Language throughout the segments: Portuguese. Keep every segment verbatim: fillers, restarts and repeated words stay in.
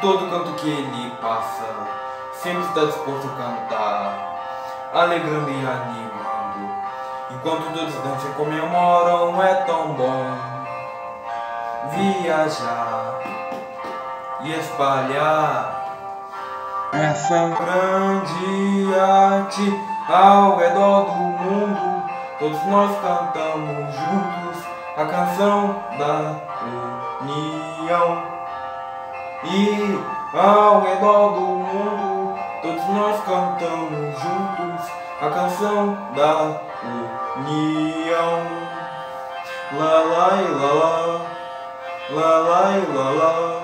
todo canto que ele passa, sempre está disposto a cantar, alegrando e animando. Enquanto todos dançam e comemoram, é tão bom viajar e espalhar essa grande arte ao redor do mundo. Todos nós cantamos juntos a canção da união. E ao redor do mundo, todos nós cantamos juntos a canção da união. Lá lá e lá lá, lá lá e lá lá.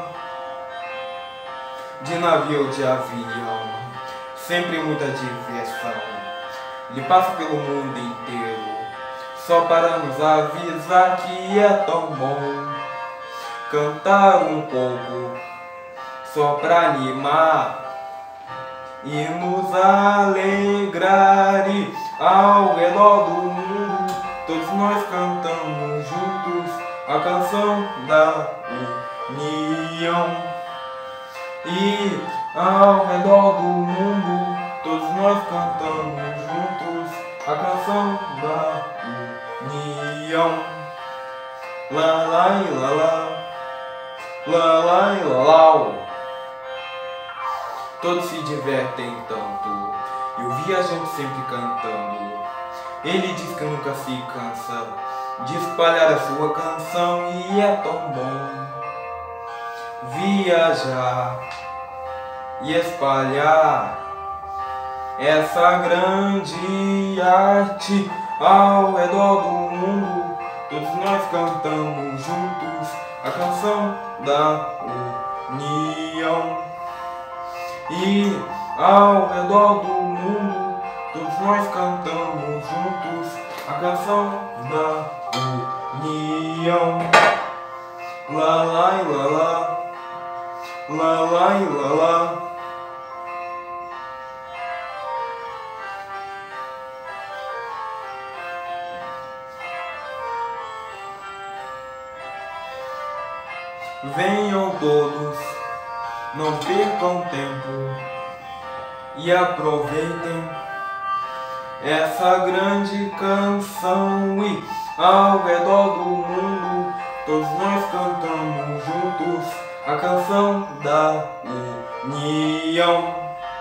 De navio ou de avião, sempre muita diversão. Ele passa pelo mundo inteiro, só para nos avisar que é tão bom cantar um pouco, só para animar e nos alegrar. E ao redor do mundo, todos nós cantamos juntos a canção da união. E ao redor do mundo, todos nós cantamos juntos a canção da união. Lá lá e lá lá, lá lá e lá lá. Todos se divertem tanto, e o viajante sempre cantando. Ele diz que nunca se cansa de espalhar a sua canção, e é tão bom viajar e espalhar essa grande arte ao redor do mundo. Todos nós cantamos juntos a canção da união. E ao redor do mundo, todos nós cantamos juntos a canção da união. Lá lá e lá lá, lá lá e lá lá. Venham todos, não percam tempo e aproveitem essa grande canção. E ao redor do mundo, todos nós cantamos juntos a canção da união.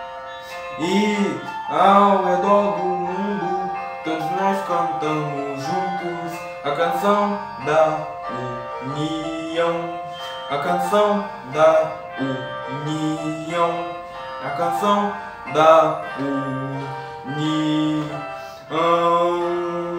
E ao redor do mundo, todos nós cantamos juntos a canção da união. A canção da união. A canção da união.